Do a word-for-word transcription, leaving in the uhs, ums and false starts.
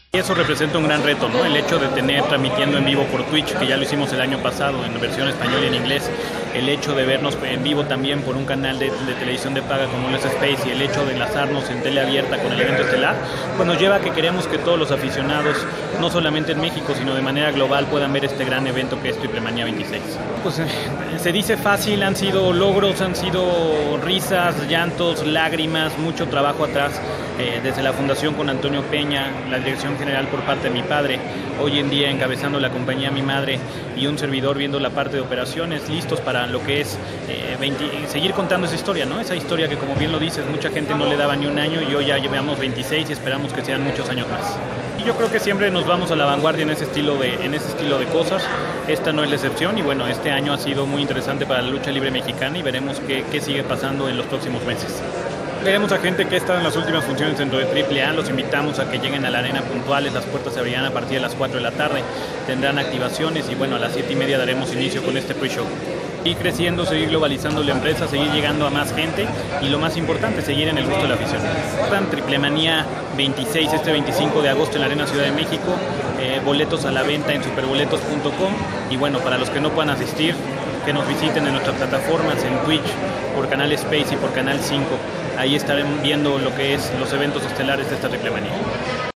Eso representa un gran reto, ¿no? El hecho de tener transmitiendo en vivo por Twitch, que ya lo hicimos el año pasado en versión español y en inglés, el hecho de vernos en vivo también por un canal de, de televisión de paga como es Space y el hecho de enlazarnos en tele abierta con el evento estelar, pues nos lleva a que queremos que todos los aficionados, no solamente en México, sino de manera global, puedan ver este gran evento que es Triplemanía veintiséis. Pues eh, se dice fácil, han sido logros, han sido risas, llantos, lágrimas, mucho trabajo atrás, eh, desde la fundación con Antonio Peña, la dirección general por parte de mi padre, hoy en día encabezando la compañía mi madre y un servidor viendo la parte de operaciones, listos para lo que es eh, veinte, seguir contando esa historia, ¿no? Esa historia que, como bien lo dices, mucha gente no le daba ni un año y hoy ya llevamos veintiséis y esperamos que sean muchos años más. Y yo creo que siempre nos vamos a la vanguardia en ese estilo de, en ese estilo de cosas. Esta no es la excepción y bueno, este año ha sido muy interesante para la lucha libre mexicana y veremos qué, qué sigue pasando en los próximos meses. Veremos a gente que ha estado en las últimas funciones dentro de Triple A, los invitamos a que lleguen a la arena puntuales, las puertas se abrirán a partir de las cuatro de la tarde, tendrán activaciones y bueno, a las siete y media daremos inicio con este pre-show. Seguir creciendo, seguir globalizando la empresa, seguir llegando a más gente y lo más importante, seguir en el gusto de la afición. Triplemanía veintiséis, este veinticinco de agosto en la Arena Ciudad de México, eh, boletos a la venta en superboletos punto com y bueno, para los que no puedan asistir, que nos visiten en nuestras plataformas, en Twitch, por Canal Space y por Canal cinco. Ahí estaremos viendo lo que es los eventos estelares de esta Triplemanía.